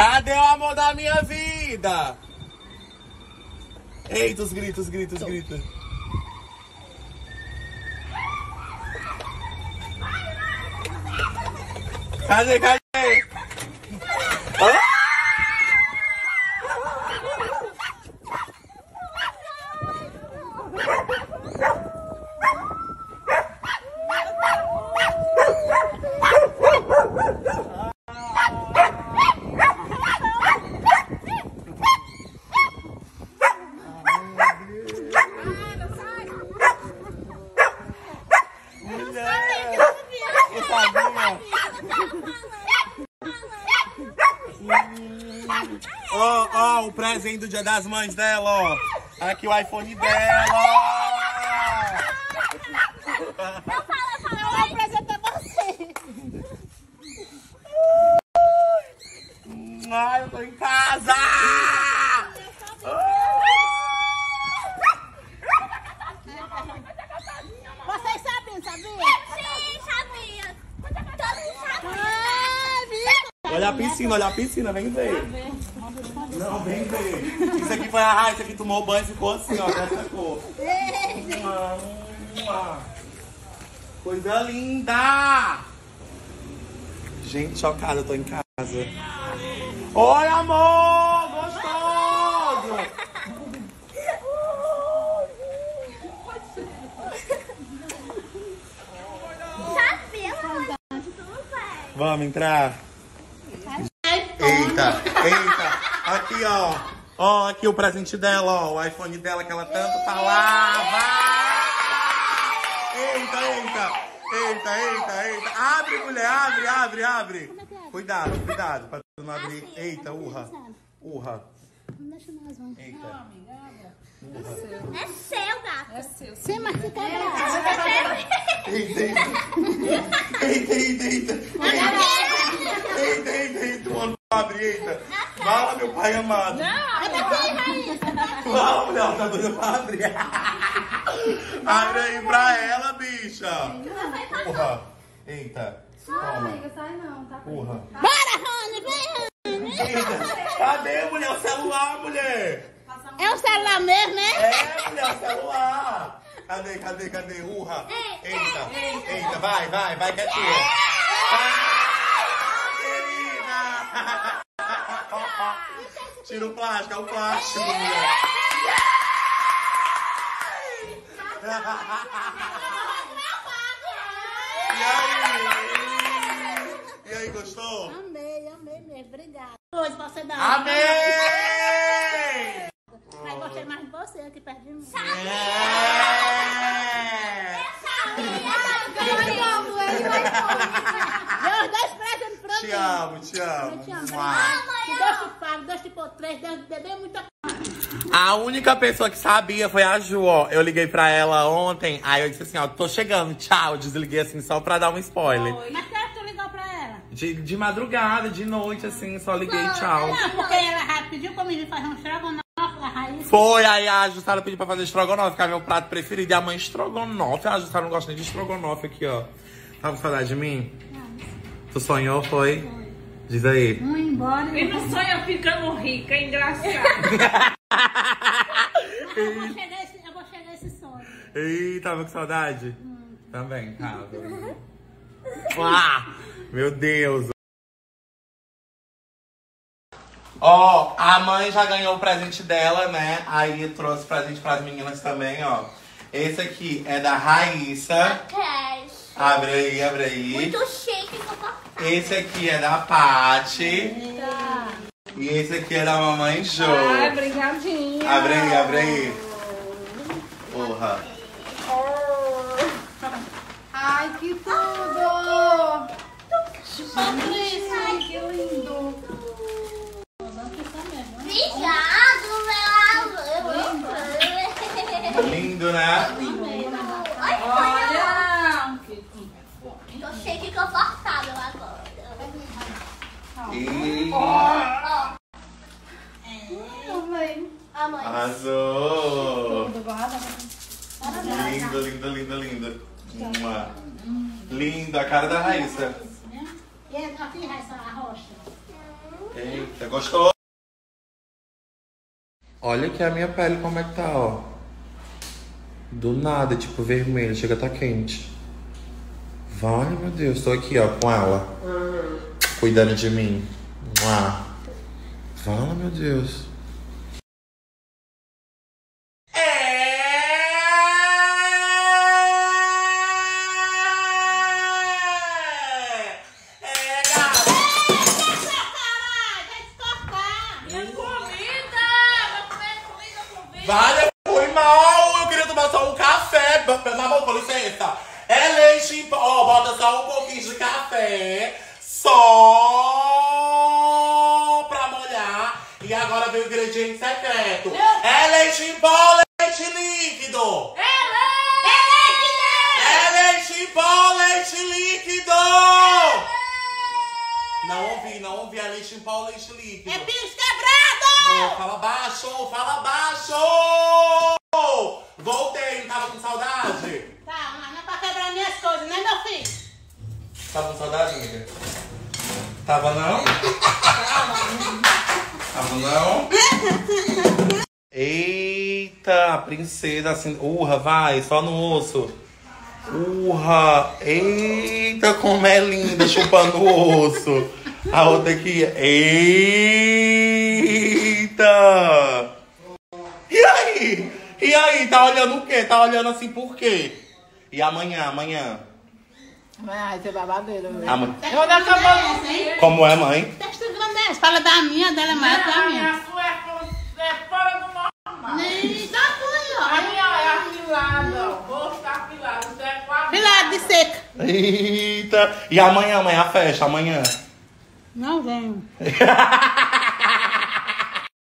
Cadê o amor da minha vida? Eita, os gritos, gritos, gritos. Cadê, cadê? Ah! Ó, o presente do Dia das Mães dela, ó. Aqui o iPhone dela, Não fala, eu vou apresentar você. Ai, eu tô em casa! Vocês sabiam, sabia? Sim, sabia. Olha a piscina, vem ver. Não, vem ver. Isso aqui foi a Raíssa que tomou banho e ficou assim, ó, dessa cor. Coisa linda! Gente, chocada, eu tô em casa. Oi, amor! Gostoso! Vamos entrar? Eita, eita. Aqui, ó. Ó, aqui o presente dela, ó. O iPhone dela que ela tanto falava. Eita, eita. Eita, eita, eita. Abre, mulher, abre, abre, abre. Cuidado, cuidado, pra tu não abrir. Eita, urra. Urra. Não deixa nós, vamos. Eita. É seu, gato. É seu. Sim, mas fica bravo. Eita, eita. Eita, eita, eita. Eita, eita, eita. O ano abre, eita. Fala, meu pai amado. É daqui, Raíssa. Fala, mulher, tá doida pra abrir. Abre aí pra ela, bicha. Urra. Eita. Não, amiga, sai não, tá? Urra. Bora, Rony, vem, Rony. Eita. Cadê, mulher? O celular, mulher. É o celular mesmo, né? É, mulher, o celular. Cadê, cadê, cadê? Urra. Eita, eita, vai, vai, vai que é tua. Querida. Tira o plástico, é o plástico, mulher. E aí? E aí, gostou? Amei, amei mesmo. Obrigada. Pois você dá. Amém! Mas gostei mais de você aqui perto de mim. Deu os dois presentes pra mim. Te amo, te amo. Eu te amo. Mua. Que Deus te pague, Deus te pôr 3, Deus te dê muita. A única pessoa que sabia foi a Ju, ó. Eu liguei pra ela ontem, aí eu disse assim, ó, tô chegando, tchau. Desliguei assim só pra dar um spoiler. Mas que hora tu ligou pra ela? De madrugada, de noite, assim, só liguei, tchau. Não, porque ela pediu pra mim fazer um estrogonofe, a Raíssa. Foi, aí a Jussara pediu pra fazer estrogonofe, que é meu prato preferido. E a mãe estrogonofe. A Jussara não gosta nem de estrogonofe aqui, ó. Tava com saudade de mim? Tu sonhou, foi? Diz aí. Vamos embora. E não sonha ficando rica, é engraçado. Eu vou chegar a esse sonho. Ih, tava com saudade? Também, tava. Ah, meu Deus. Ó, a mãe já ganhou o presente dela, né? Aí trouxe presente pras meninas também, ó. Esse aqui é da Raíssa. Abre aí, abre aí. Muito chique, papai. Esse aqui é da Paty. E esse aqui é da mamãe Jo. Ai, brigadinha. Abre aí, abre aí. Porra. Ai, que tudo! Ai, que lindo! Obrigado, meu amor. Lindo, né? Olha! Tô chique e confortável agora. E... A mãe. Arrasou. Lindo, lindo, lindo, lindo. Lindo, a cara da Raíssa. E aqui, Raíssa, a rocha. Eita, gostou? Olha aqui a minha pele como é que tá, ó. Do nada, tipo vermelho, chega a tá quente. Vai, meu Deus, tô aqui, ó, com ela. Cuidando de mim. Fala, meu Deus. Vale, foi mal. Eu queria tomar só um café. Na mão, com licença. É leite em pó. Ó, bota só um pouquinho de café. Só pra molhar. E agora vem o ingrediente secreto. É leite em pó, leite líquido. É leite em pó, leite líquido. Não ouvi. É leite em pó, leite líquido. É bicho quebrado! Fala baixo! Voltei, não tava com saudade? Tá, mas não é pra quebrar minhas coisas, né, meu filho? Tava com saudade, amiga? Tava não? Tava não? Eita, princesa assim. Urra, vai, só no osso. Urra! Eita, como é linda, chupando o osso. A outra aqui. Eita! E aí? Tá olhando o quê? Tá olhando assim por quê? E amanhã? Amanhã vai ser babadeiro, viu? Eu vou dar sua mão. Como é, mãe? Testa grande. Fala da minha, dela é maior que a minha. A sua é fora do normal. Nem tá ruim, ó. A minha é afilada, ó. O rosto tá afilado. Isso é quase. Filado de seca. Eita! E amanhã, mãe, a festa? Amanhã? Não venho.